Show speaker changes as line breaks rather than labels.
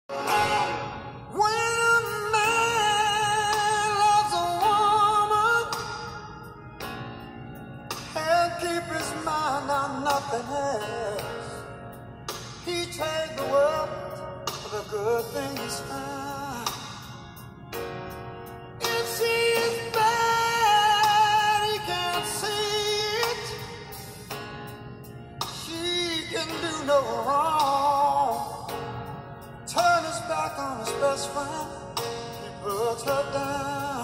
When a man loves a woman, can't keep his mind on nothing else. He takes the world for the good things found. If she is bad, he can't see it. She can do no wrong. Turn his back on his best friend, he puts her down.